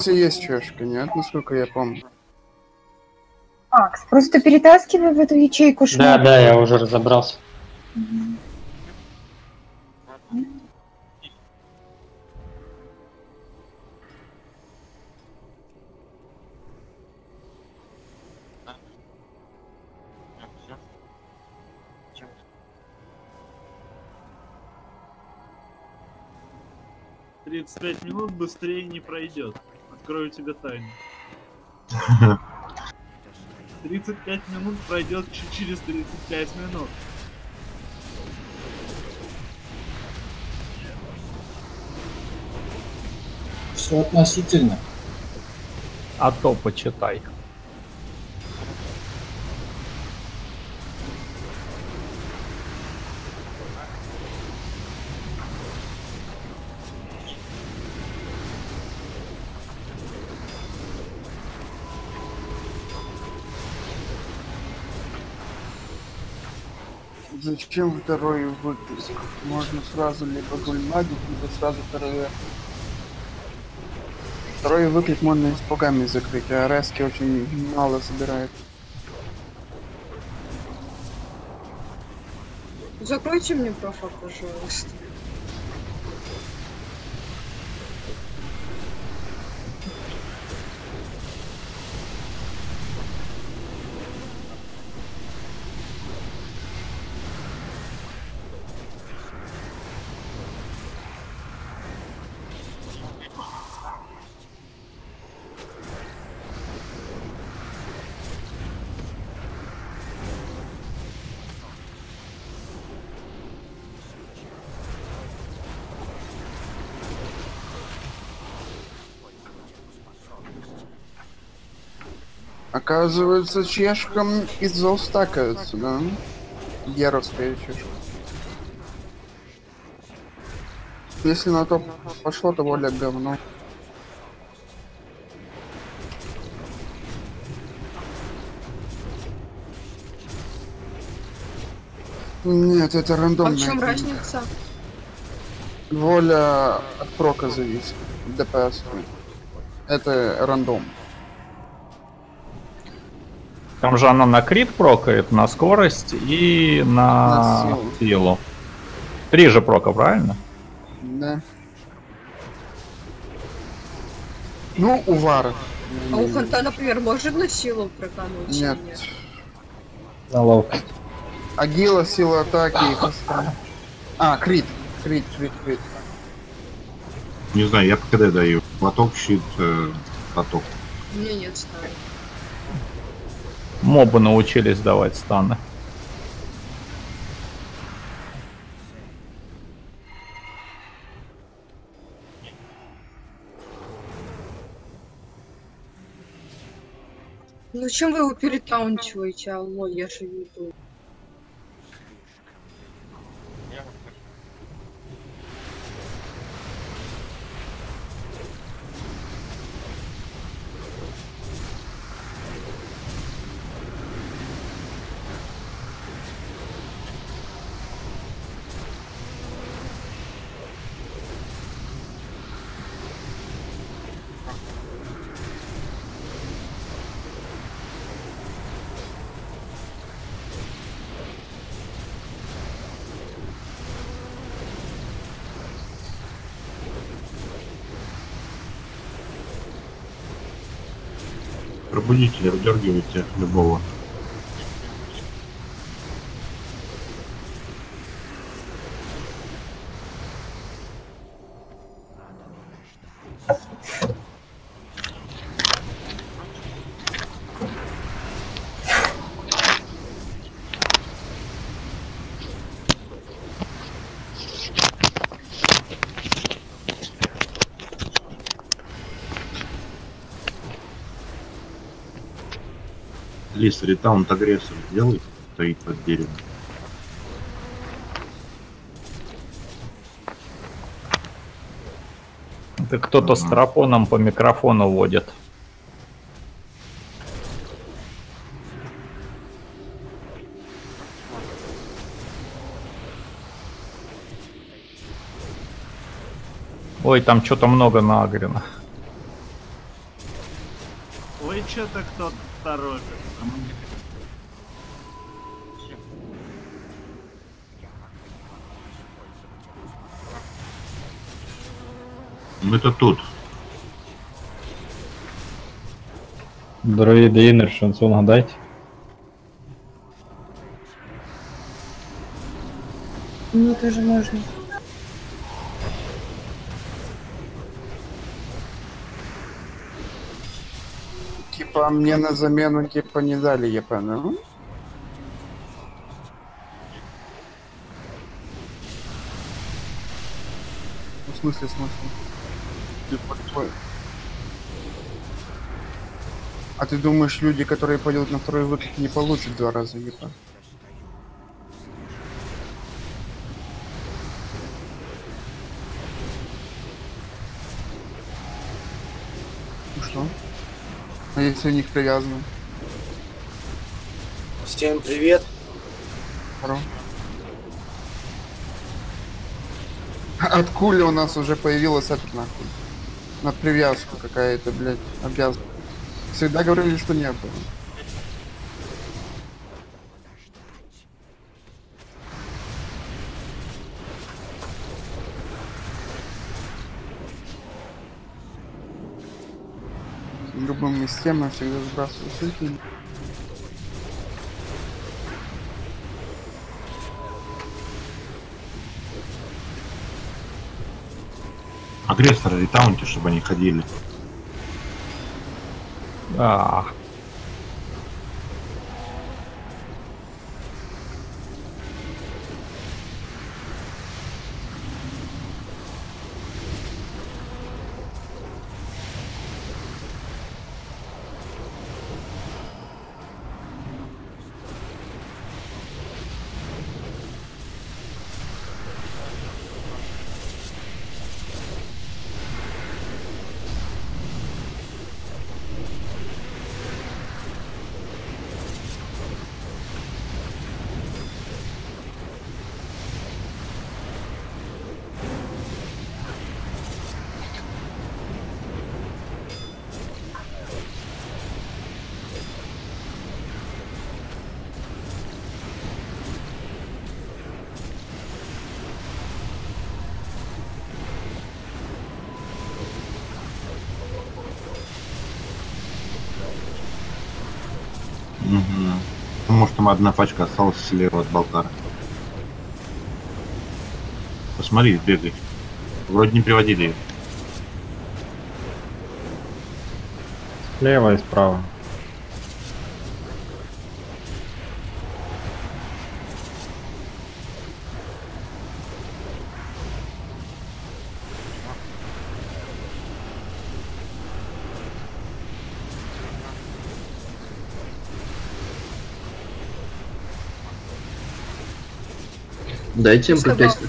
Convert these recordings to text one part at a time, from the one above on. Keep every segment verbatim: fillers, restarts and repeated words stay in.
боссе есть чешка, нет, насколько я помню. Макс, просто перетаскивай в эту ячейку шмот. Да, да, я уже разобрался. Угу. тридцать пять минут быстрее не пройдет. Открою тебе тайну. тридцать пять минут пройдет через тридцать пять минут. Все относительно. А то почитай. Зачем второй выпуск? Можно сразу либо гульмагить, либо сразу второй. Второй выклик можно с богами закрыть, а рески очень мало собирает. Закройте мне профа, пожалуйста. Оказывается, чешкам из золстакаются, да? Яровская чешка. Если на то пошло, то воля говно. Нет, это А рандомная. в чем книга. разница? Воля от прока зависит. ДПС. Это рандом. Там же она на крит прокает, на скорость и на, На силу. силу. Три же прока, правильно? Да. Ну, у Вара. А у Ханта, например, может на силу прокануть? Нет. Нет. На ловкость. Агила, сила атаки и хоста. А, крит. Крит, крит, крит. Не знаю, я когда даю. Поток, щит, э, поток. У меня нет стана. Мобы научились давать станы. Ну зачем вы его перетаунчиваете? Алло, я же веду. Пробудитель, выдергивайте любого. Лис, ретаунт агрессор сделай, стоит под деревом. Это кто-то с тропоном по микрофону водит. Ой, там что-то много нагрено. Ой, что-то кто-то торопится. Мы-то тут. Дроиды Иннер, шансон гадайте. Ну, тоже можно. Типа мне на замену типа не дали, я понял. Ну, в смысле, смысл? Типа, твой. А ты думаешь, люди, которые пойдут на второй выход, не получат два раза, ебать? Ну что? А если у них привязано? Всем привет. Здорово. Откуда у нас уже появилась этот нахуй? На привязку какая-то, блядь, обязана. Всегда говорили, что не было. Любым системам всегда сбрасываю ссылки. Агрессора ретаунти, чтобы они ходили. А, Угу. Может, там одна пачка осталась слева от Болтара. Посмотри, бегай. Вроде не приводили ее. Слева и справа. Дайте им Сказал. пятнадцать.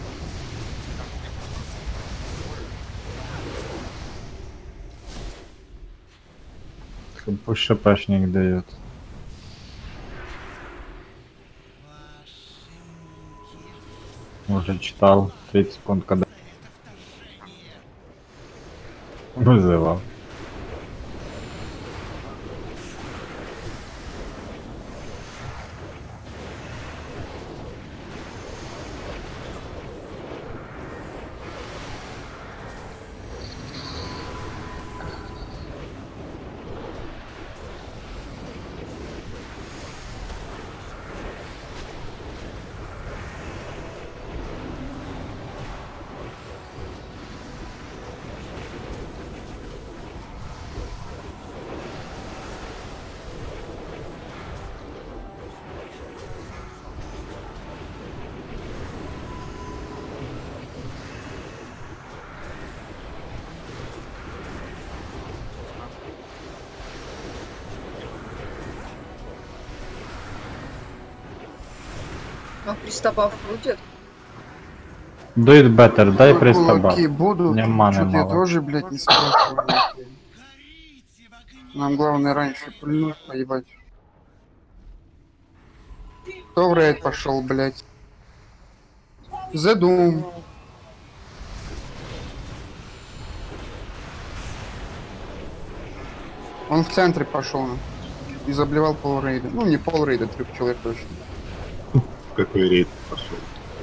Пусть шапашник дает. Уже читал. тридцать секунд когда вызывал. А приступав будет? Do it better, дай Кулаки пристабат. будут, Мне маны что-то я мало. тоже, блядь, не спрашиваю. Нам главное раньше пульнуть, поебать. Кто в рейд пошел, блядь? The Doom. Он в центре пошел и заблевал пол рейда. Ну, не пол рейда, трех человек точно. Какой рейд пошел?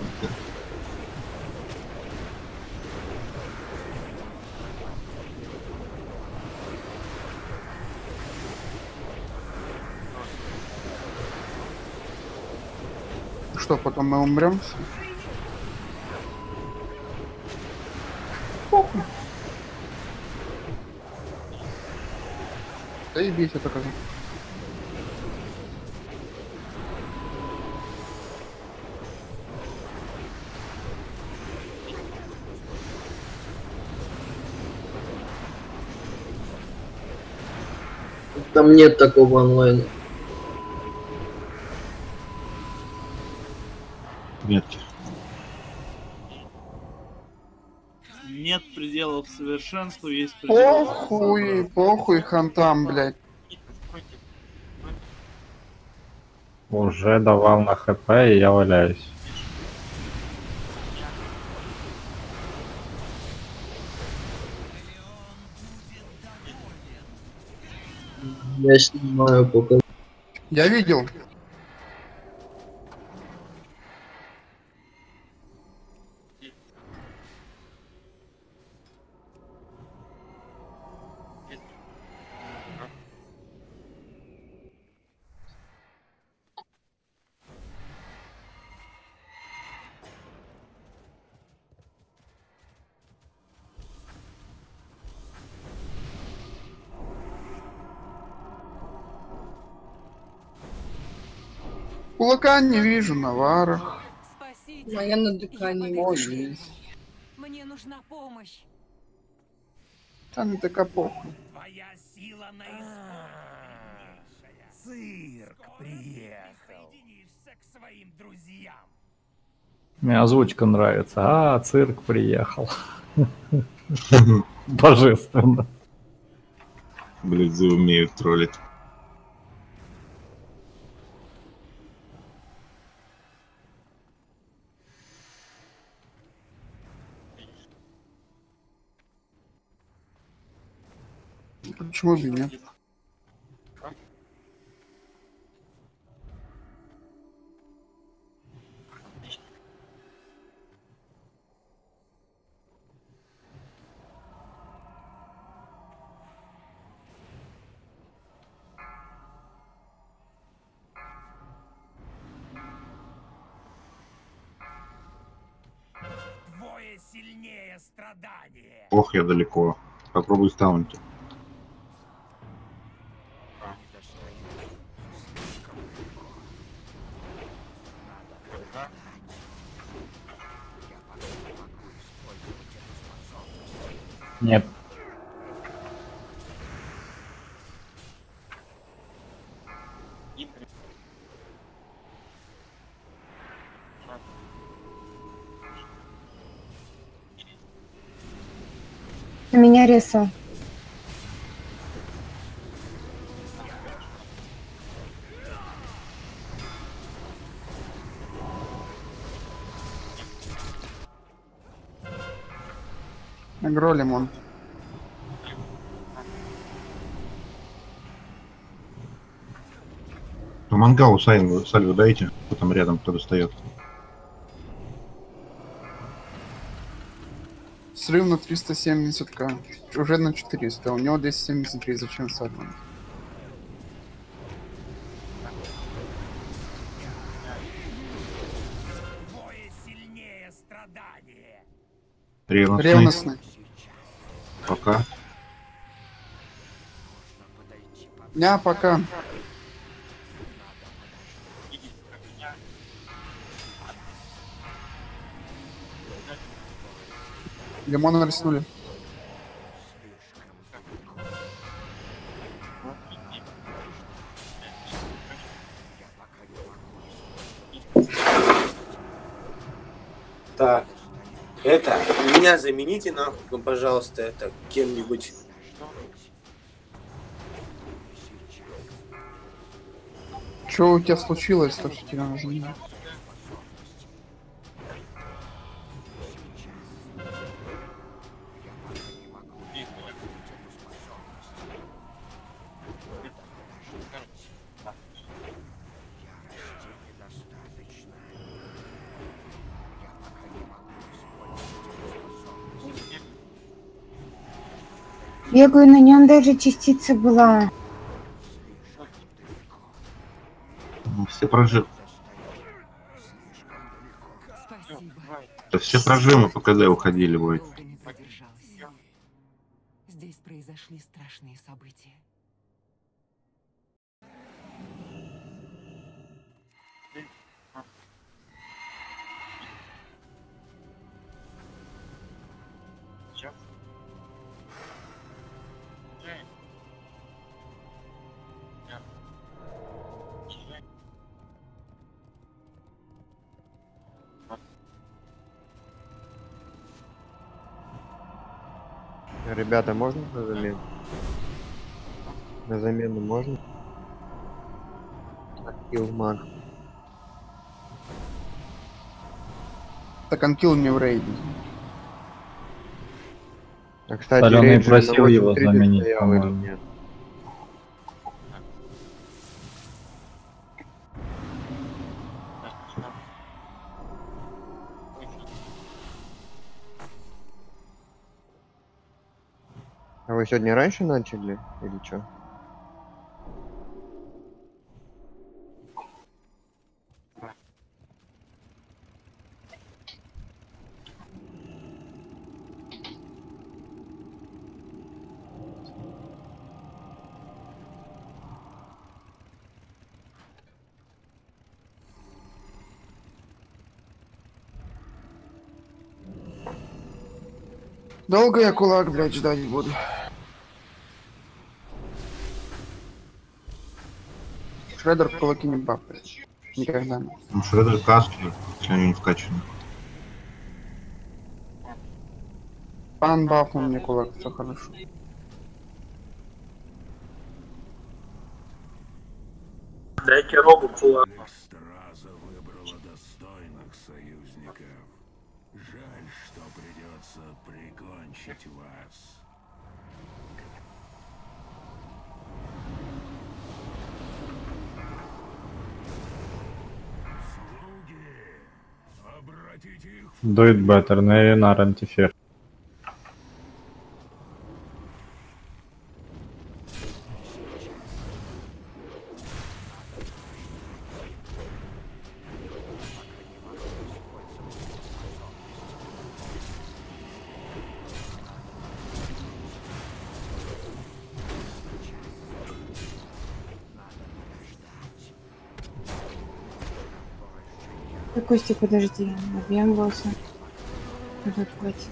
Что, потом мы умрем? Заебись это как. Там нет такого онлайна. Метки. Нет пределов совершенству, есть пределы. Похуй, похуй хантам, блядь. Уже давал на хп, и я валяюсь. Я снимаю пока. Я видел. Кулака не вижу, наварах. А я на дыхании. О, есть. Мне нужна помощь. Там не такая похуй. Твоя сила на Цирк приехал. Присоединишься к своим друзьям. Мне озвучка нравится. А, цирк приехал. Божественно. Блядь, умеют троллить. Почему бы нет? Двое сильнее страдания. Ох, я далеко. Попробуй ставнуть. Нет. У меня реса. Агро лимон. Ну, мангау сальву, сальву дайте. Кто там рядом, кто достает. Срыв на триста семьдесят ка. Уже на четыреста. У него двести семьдесят три. Зачем сальву? Двое сильнее страдания. Ревностный. Ревностный. Пока. Ня, пока. Лимон нариснули. Так, это, меня замените нахуй, пожалуйста, это кем-нибудь. Что у тебя случилось, то, что тебя нужно? Бегаю, на нем даже частица была. Ну, все прожимы. Спасибо. Да все прожимы по КД уходили, будет. Долго не продержалась. Здесь произошли страшные события. Ребята, можно на замену? На замену можно? Килл маг. Так он килл мне в рейде. А, кстати, Соленый рейд же на просил его восемь тридцать заменить, стоял или по-моему. нет? А вы сегодня раньше начали или что? Долго я кулак, блядь, ждать буду. Шредер в кулаки не бафает. Никогда. Ну, Шредер каски, если они не вкачаны. Пан бафнул мне кулак, все хорошо. Дайте Рогу кулак. Страза выбрала достойных союзников. Жаль, что придется прикончить вас. Слуги, обратите их в Do it better, на Ренар антифер. Костя, подожди, объем босса. Тут хватит.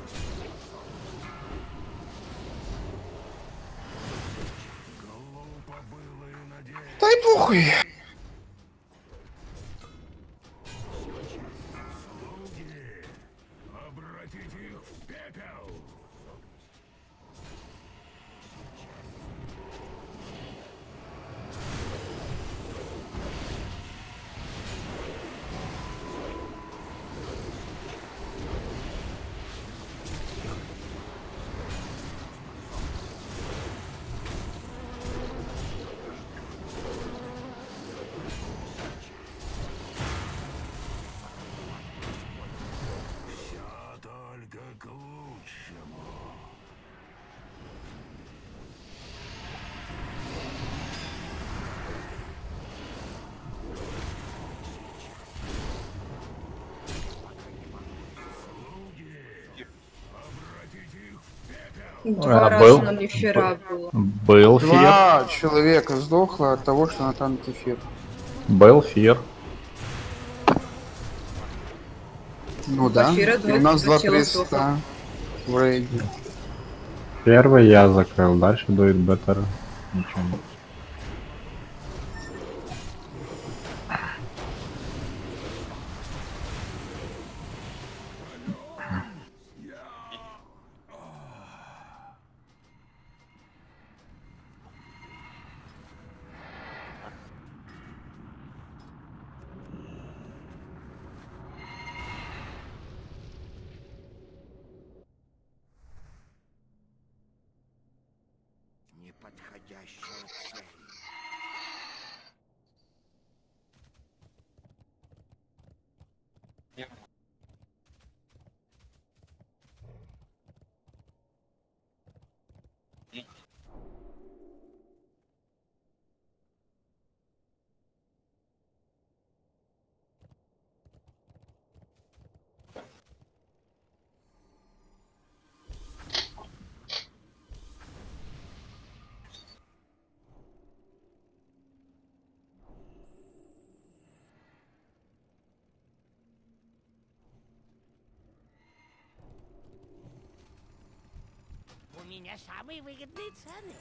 Да и похуй. обратите их в пепел. Все только к лучшему. Два А, раза был? на эфира было. Был фир. Два человека сдохло от того, что Натан эфир. Был фир. Ну да. Эфира И у нас два тела креста в рейде. Первый я закрыл, дальше do it better. Ничего нет. Неподходящая цель. меня самые выгодные цены.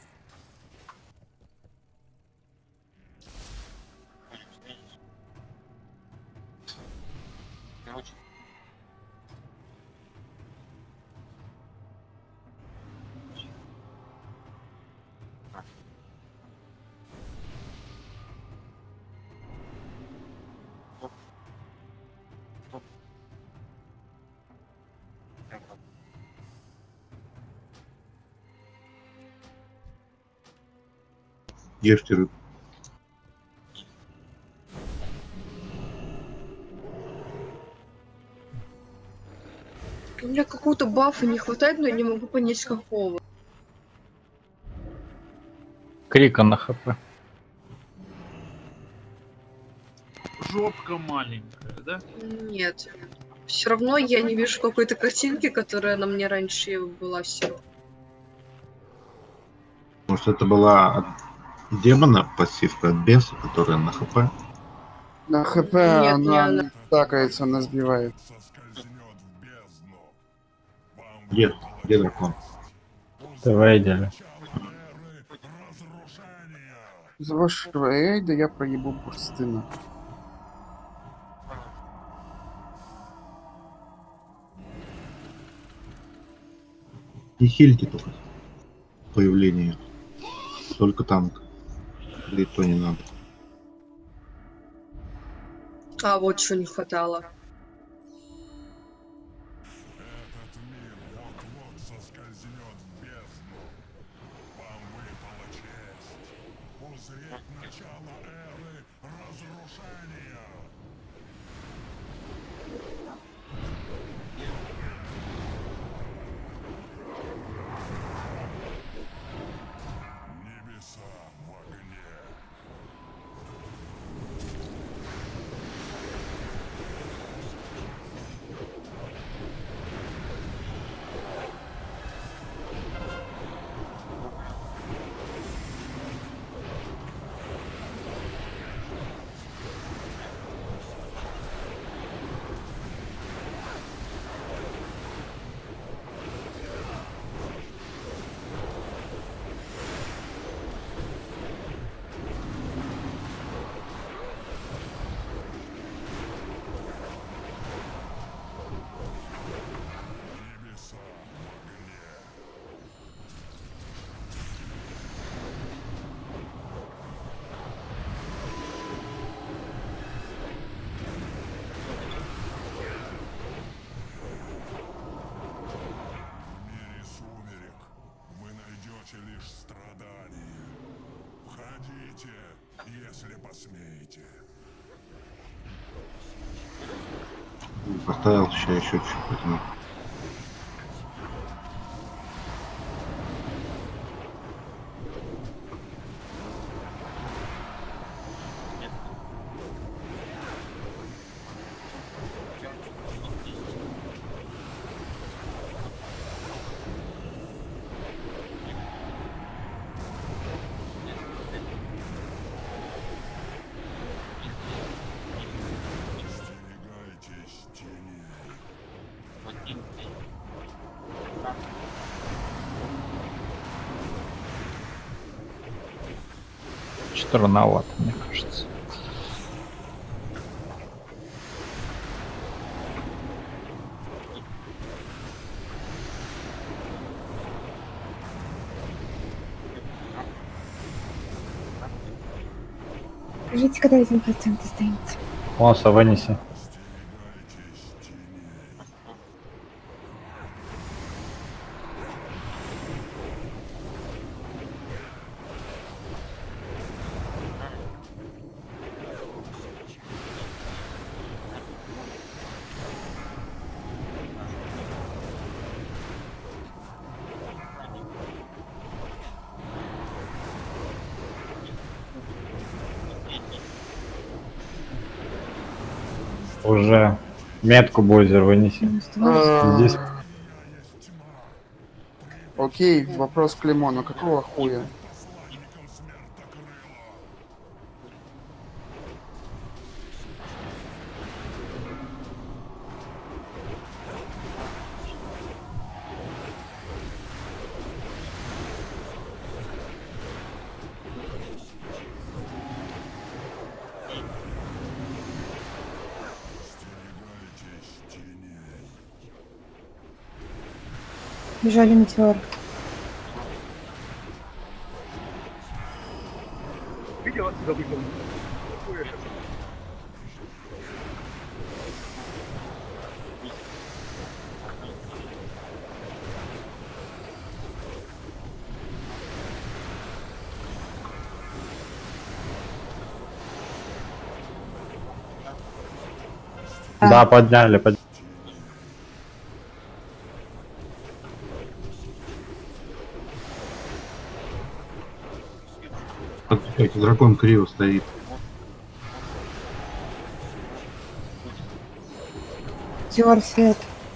Ешьте рыбу. У меня какого-то бафа не хватает, но я не могу понять какого. Крика на хп. Жопка маленькая, да? Нет. Все равно я не вижу какой-то картинки, которая на мне раньше была все. Может, это была от демона пассивка, от беса, которая на хп? На хп Нет, не она она. не стакается, она сбивает. Где? Где дракон? Давай, Деля. За вашего эйда я проебу бурстына. И хильки только. Появление. Только танк. Или то не надо. А вот что не хватало. Поставил еще еще чуть-чуть. Поэтому... Что-то рановато, мне кажется. Скажите, когда один процент останется? Лоса, вынеси. Уже метку Бойзер вынеси. Здесь Окей, вопрос к Лимону. Какого хуя? Бежали метеор. Видел отсюда выйдем? Да, подняли, подняли. Отвечайте, дракон криво стоит. Метеор свет.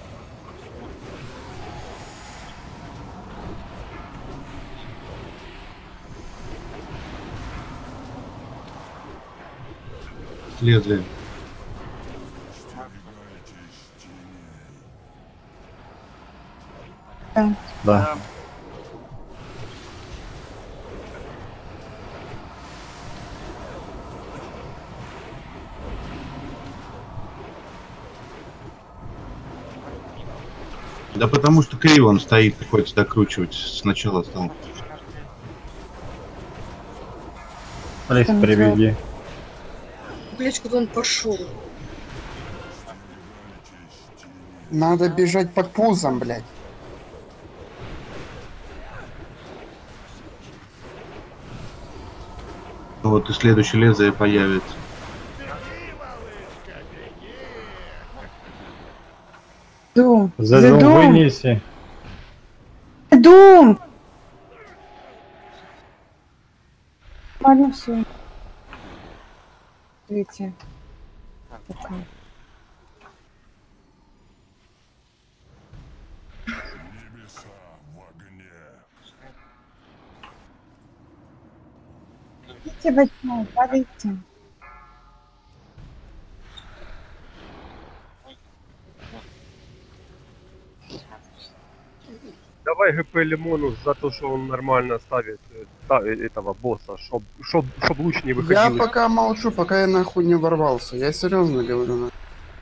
Слезли. Да. Да. Да потому что криво он стоит, приходится докручивать. Сначала стал. Алис, приведи. Блять, куда он пошел? Надо бежать под пузом, блядь. Вот и следующее лезвие появится. Дум. За The дом Doom. вынеси. Дум! Ладно, все. Видите. Пока. Идите во тьму, падайте. Давай ГП Лимону за то, что он нормально ставит э, та- э, этого босса, чтоб, чтоб, чтоб луч не выходил. Я из- пока молчу, пока я нахуй не ворвался. Я серьезно говорю. на-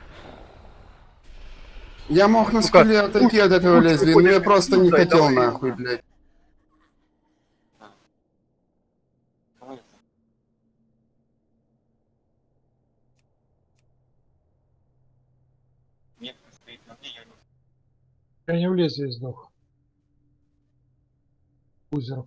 Я мог на Сука, скуле отойти от этого луч лезвия, но выходит я из просто не пуза, и хотел давай. нахуй, блядь. Я не в лезвие сдох. Пузер.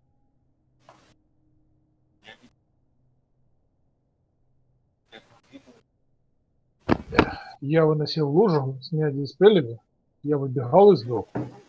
Я выносил лужу с неодиспелями. Я выбегал и сдох.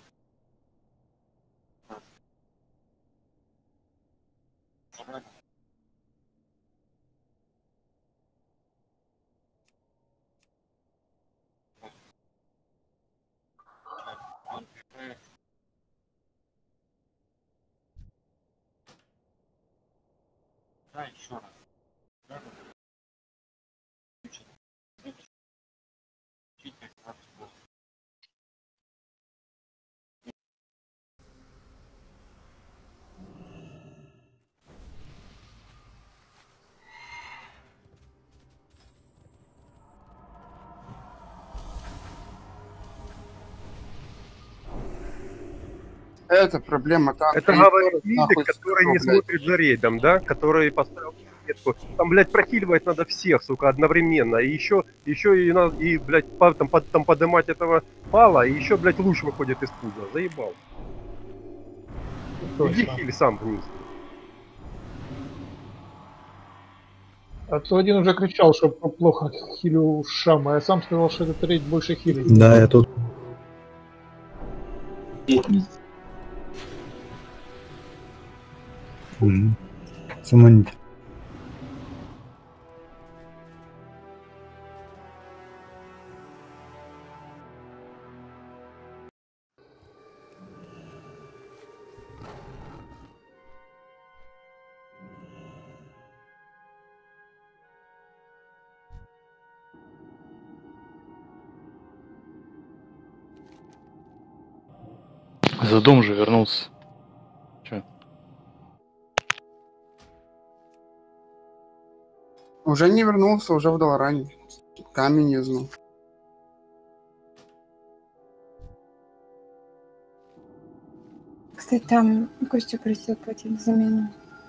Это проблема танка. Это Никто говорит нахуй Лидик, который скажу, не блядь. смотрит за рейдом, да? Который поставил метку. Там, блядь, прохиливать надо всех, сука, одновременно. И еще, еще и надо, и, блядь, по- там, под- там поднимать этого пала, и еще, блядь, луч выходит из пуза. Заебал. Иди Точно. хили сам вниз. А то один уже кричал, что плохо хилю Шама, а я сам сказал, что этот рейд больше хилит. Да, я тут. Мгм. Самоните. За дом же вернулся. Че? Уже не вернулся, уже в Долоране. Камень юзнул. Ты там Костю просил платить замену.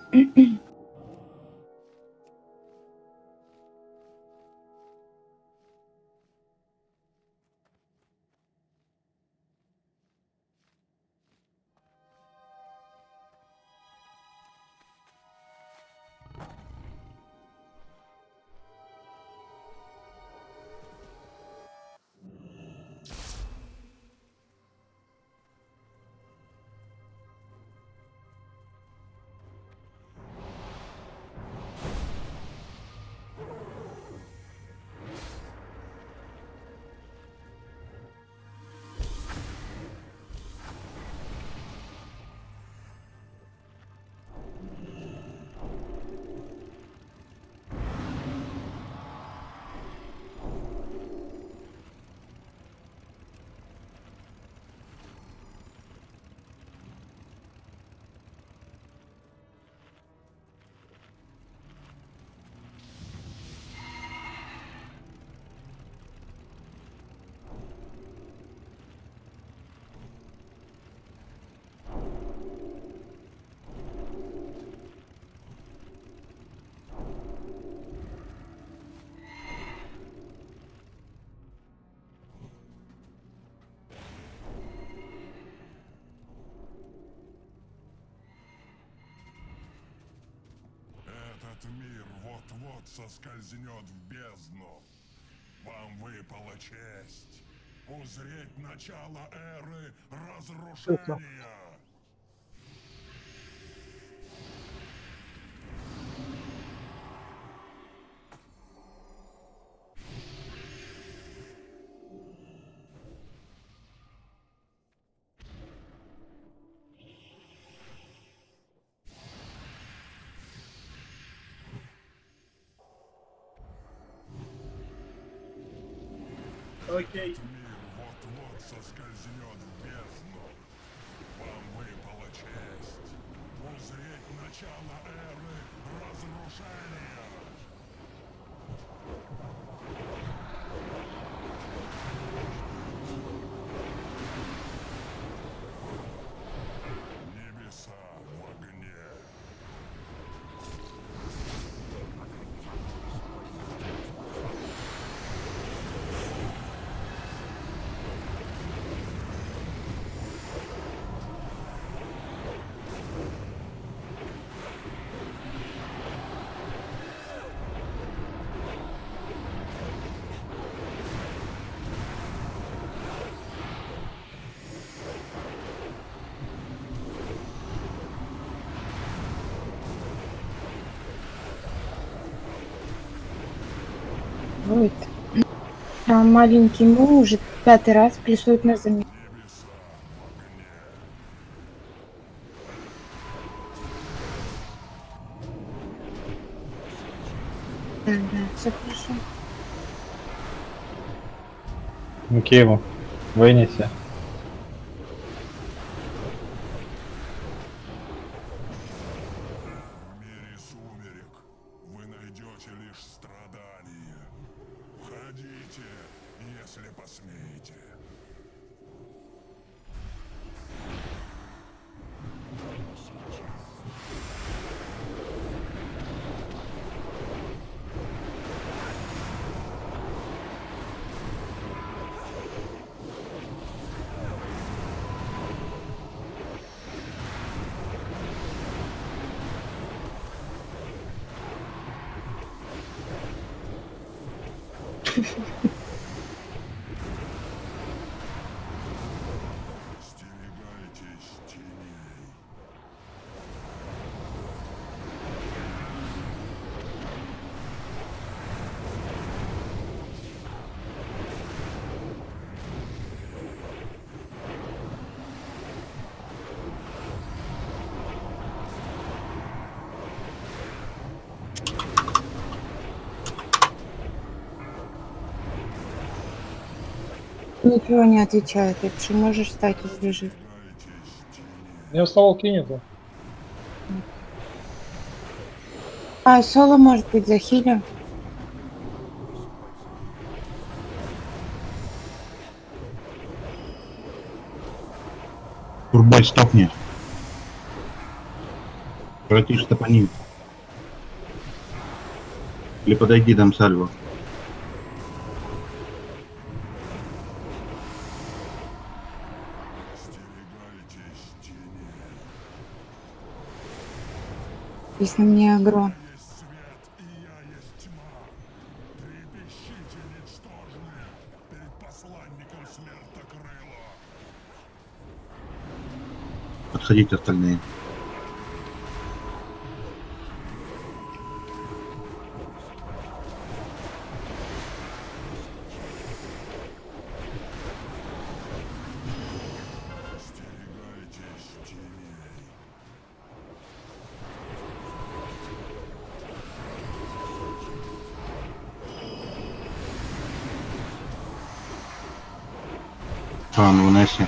Этот мир вот-вот соскользнет в бездну. Вам выпала честь узреть начало эры разрушения. Окей. Мир вот-вот соскользнет в бездну. Вам выпала честь узреть начало эры разрушения. Небеса в огне. Вот. А маленький Му уже пятый раз плюсует на замену. Да, да, все хорошо. Микееву, вынеси. В мире сумерек вы найдете лишь страдания. Входите, если посмеете. Остерегайтесь теней. Ничего не отвечает. Ты что, можешь встать и лежит? У меня вставалки нету. А, соло может быть захилю. Турбай, стопни. Пройти штопани. Или подойди, дам сальву. Есть на мне агро. Подходите остальные. А, ну выноси.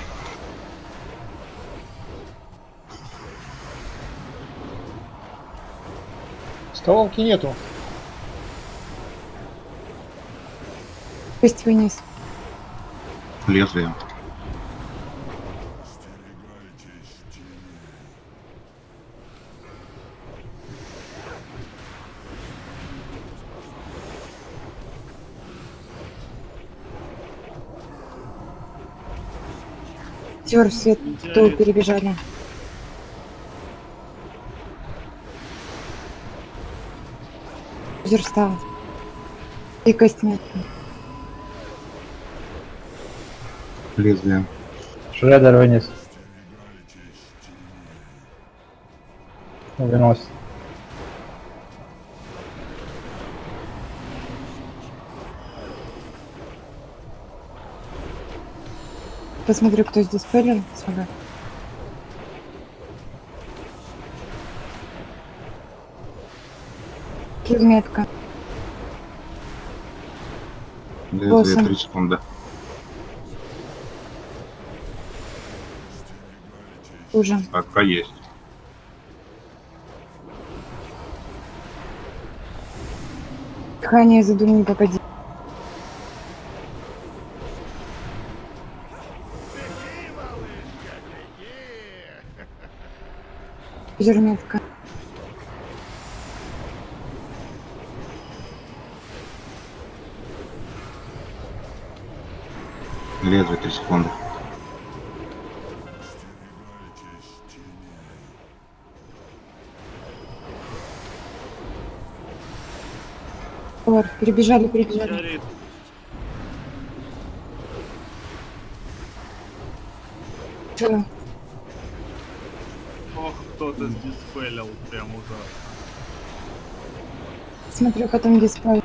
Столовки нету. Пусть вынес. Лезвие. Тер свет, кто перебежали. Озер встал. И кость нет. Лезвие. Шредер вынес. Выносит. Посмотрю, кто здесь пылил. Сюда. Килметка. Лезвие три секунды. Уже. Пока есть. Дыхание задул, не попади. Зернетка. Лезвие три секунды. Вот, перебежали, перебежали. Горит. Что? Ох, кто-то сдиспелил прям ужасно. Смотрю потом дисплей.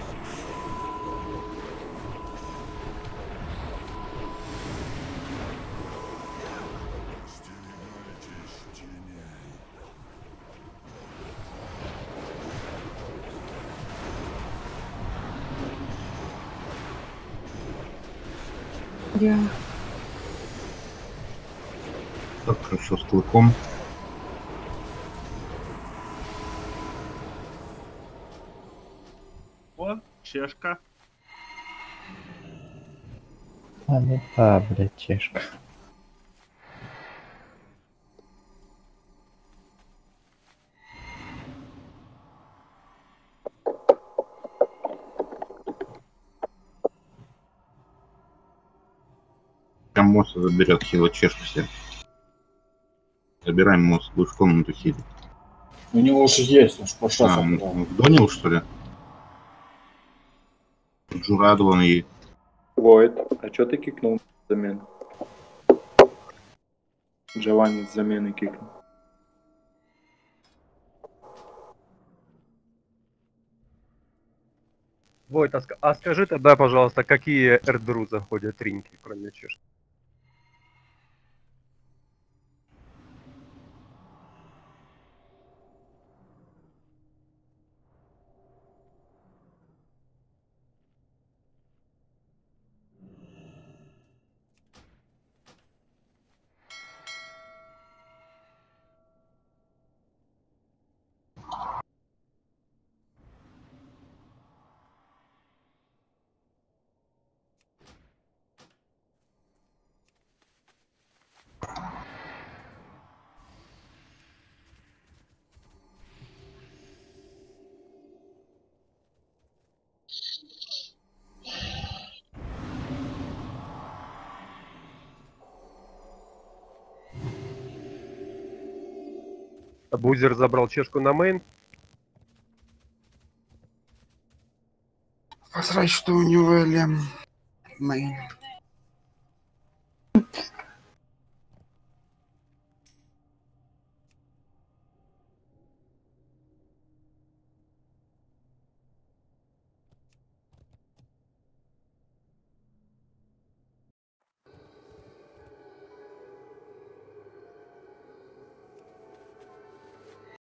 Я. Так, хорошо, с клыком. О, чешка. А не та, блядь, чешка. Прям мост заберет хила чешку все. Забираем мост, будешь в комнату хилить. У него уже есть, он же пошел. А, он в Донил, что ли? Джурадован и... Войд, а чё ты кикнул замену? Джованни с замены кикнул. Войт, а, ска- а скажи тогда, пожалуйста, какие Эрдру заходят ринки, кроме чешки? Бузер забрал чешку на мейн. Посрать, что у него Элем. Мейн.